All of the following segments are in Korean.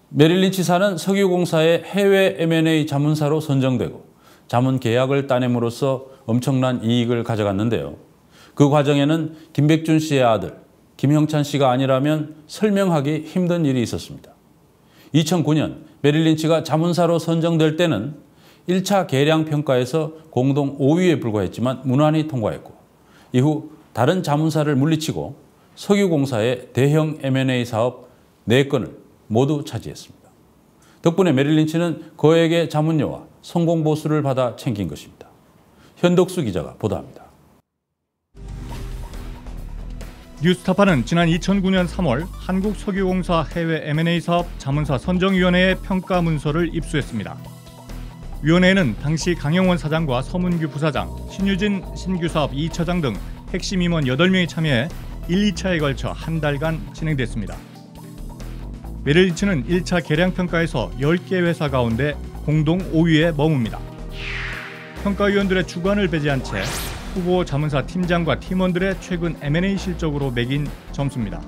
메릴 린치사는 석유공사의 해외 M&A 자문사로 선정되고 자문 계약을 따냄으로써 엄청난 이익을 가져갔는데요. 그 과정에는 김백준 씨의 아들 김형찬 씨가 아니라면 설명하기 힘든 일이 있었습니다. 2009년 메릴 린치가 자문사로 선정될 때는 1차 계량평가에서 공동 5위에 불과했지만 무난히 통과했고 이후 다른 자문사를 물리치고 석유공사의 대형 M&A 사업 4건을 모두 차지했습니다. 덕분에 메릴 린치는 거액의 자문료와 성공 보수를 받아 챙긴 것입니다. 현덕수 기자가 보도합니다. 뉴스타파는 지난 2009년 3월 한국석유공사 해외 M&A 사업 자문사 선정위원회의 평가 문서를 입수했습니다. 위원회에는 당시 강영원 사장과 서문규 부사장, 신유진 신규사업 2차장 등 핵심 임원 8명이 참여해 1, 2차에 걸쳐 한 달간 진행됐습니다. 메릴 린치는 1차 계량평가에서 10개 회사 가운데 공동 5위에 머뭅니다. 평가위원들의 주관을 배제한 채 후보 자문사 팀장과 팀원들의 최근 M&A 실적으로 매긴 점수입니다.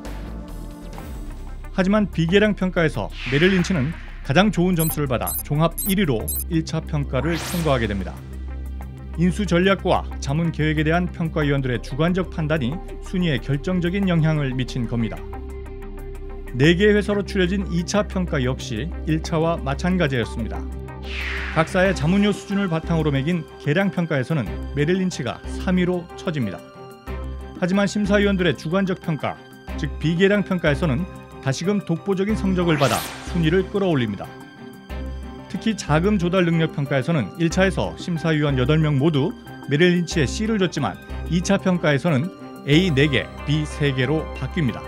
하지만 비계량 평가에서 메릴 린치는 가장 좋은 점수를 받아 종합 1위로 1차 평가를 통과하게 됩니다. 인수 전략과 자문 계획에 대한 평가위원들의 주관적 판단이 순위에 결정적인 영향을 미친 겁니다. 4개의 회사로 추려진 2차 평가 역시 1차와 마찬가지였습니다. 각사의 자문료 수준을 바탕으로 매긴 계량평가에서는 메릴 린치가 3위로 처집니다. 하지만 심사위원들의 주관적 평가, 즉 비계량평가에서는 다시금 독보적인 성적을 받아 순위를 끌어올립니다. 특히 자금 조달 능력 평가에서는 1차에서 심사위원 8명 모두 메릴 린치에 C를 줬지만 2차 평가에서는 A 4개, B 3개로 바뀝니다.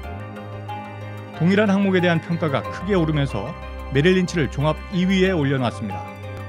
동일한 항목에 대한 평가가 크게 오르면서 메릴 린치를 종합 2위에 올려놨습니다.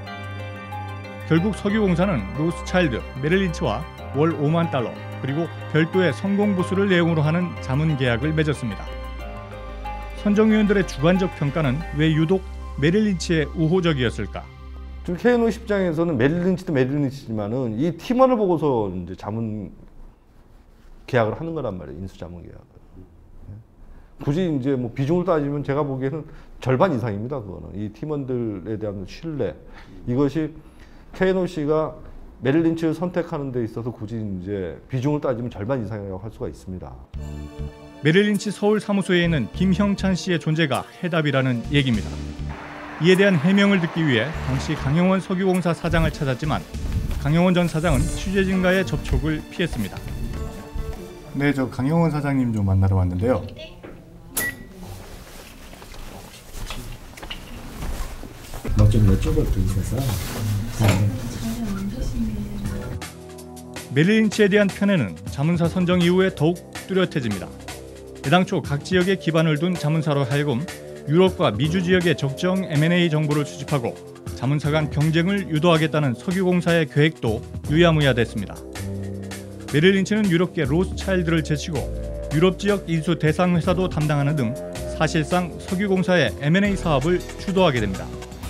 결국 석유공사는 로스차일드, 메릴 린치와 월 5만 달러 그리고 별도의 성공 보수를 내용으로 하는 자문 계약을 맺었습니다. 선정위원들의 주관적 평가는 왜 유독 메릴 린치에 우호적이었을까? 지금 K&O 입장에서는 메릴 린치도 메릴 린치지만은 이 팀원을 보고서 이제 자문 계약을 하는 거란 말이에요. 인수 자문 계약을. 굳이 이제 뭐 비중을 따지면 제가 보기에는 절반 이상입니다. 그거는 이 팀원들에 대한 신뢰 이것이 K&O가 메릴 린치를 선택하는 데 있어서 굳이 이제 비중을 따지면 절반 이상이라고 할 수가 있습니다. 메릴 린치 서울 사무소에 있는 김형찬 씨의 존재가 해답이라는 얘기입니다. 이에 대한 해명을 듣기 위해 당시 강영원 석유공사 사장을 찾았지만 강영원 전 사장은 취재진과의 접촉을 피했습니다. 네, 저 강영원 사장님 좀 만나러 왔는데요. 좀 여쭤볼 게 있어서. 메릴 린치에 대한 편애는 자문사 선정 이후에 더욱 뚜렷해집니다. 애당초 각 지역에 기반을 둔 자문사로 하여금 유럽과 미주 지역의 적정 M&A 정보를 수집하고 자문사 간 경쟁을 유도하겠다는 석유공사의 계획도 유야무야됐습니다. 메릴 린치는 유럽계 로스차일드를 제치고 유럽 지역 인수 대상 회사도 담당하는 등 사실상 석유공사의 M&A 사업을 주도하게 됩니다.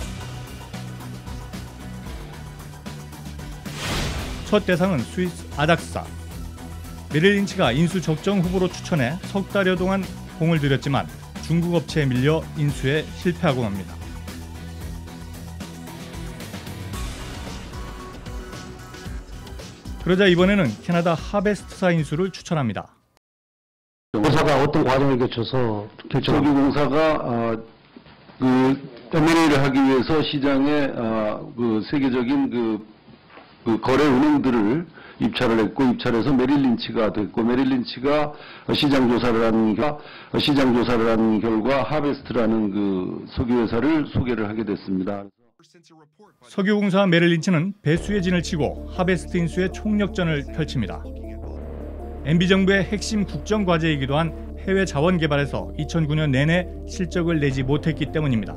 첫 대상은 스위스 아닥스사. 메릴 린치가 인수 적정 후보로 추천해 석 달여 동안 공을 들였지만 중국 업체에 밀려 인수에 실패하고 맙니다. 그러자 이번에는 캐나다 하베스트사 인수를 추천합니다. 공사가 어떤 과정을 거쳐서 석유공사가 그 M&A를 하기 위해서 시장에 그 세계적인 그 거래 은행들을 입찰을 했고 입찰해서 메릴 린치가 됐고 메릴 린치가 시장 조사를 한 결과 하베스트라는 그 석유 회사를 소개를 하게 됐습니다. 석유공사 메릴 린치는 배수의 진을 치고 하베스트 인수의 총력전을 펼칩니다. MB정부의 핵심 국정과제이기도 한 해외 자원 개발에서 2009년 내내 실적을 내지 못했기 때문입니다.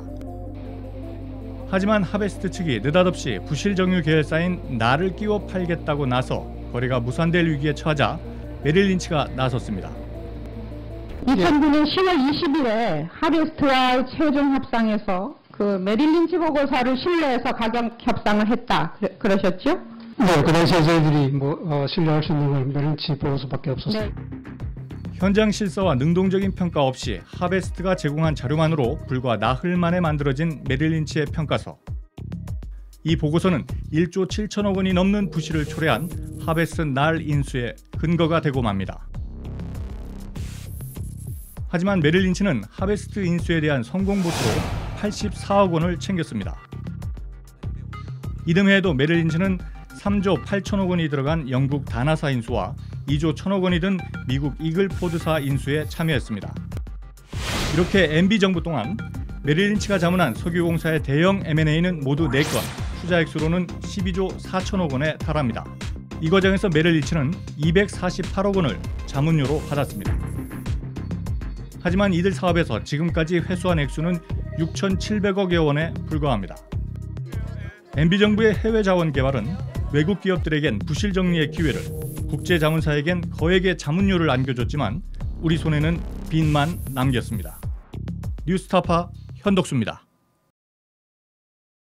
하지만 하베스트 측이 느닷없이 부실정유 계열사인 나를 끼워 팔겠다고 나서 거래가 무산될 위기에 처하자 메릴 린치가 나섰습니다. 2009년 10월 20일에 하베스트와 최종 협상에서 그 메릴 린치 보고서를 신뢰해서 가격 협상을 했다 그러셨죠? 네, 그 당시에 저희들이 신뢰할 수 있는 건 메릴 린치 보고서밖에 없었어요. 네. 현장 실사와 능동적인 평가 없이 하베스트가 제공한 자료만으로 불과 나흘 만에 만들어진 메릴 린치의 평가서. 이 보고서는 1조 7천억 원이 넘는 부실을 초래한 하베스트 날 인수의 근거가 되고 맙니다. 하지만 메릴 린치는 하베스트 인수에 대한 성공 보수로 84억 원을 챙겼습니다. 이듬해에도 메릴 린치는 3조 8천억 원이 들어간 영국 다나사 인수와 2조 1천억 원이 든 미국 이글포드사 인수에 참여했습니다. 이렇게 MB 정부 동안 메릴 린치가 자문한 석유공사의 대형 M&A는 모두 4건, 투자 액수로는 12조 4천억 원에 달합니다. 이 과정에서 메릴 린치는 248억 원을 자문료로 받았습니다. 하지만 이들 사업에서 지금까지 회수한 액수는 6,700억여 원에 불과합니다. MB정부의 해외 자원 개발은 외국 기업들에겐 부실 정리의 기회를, 국제 자문사에겐 거액의 자문료를 안겨줬지만 우리 손에는 빚만 남겼습니다. 뉴스타파 현덕수입니다.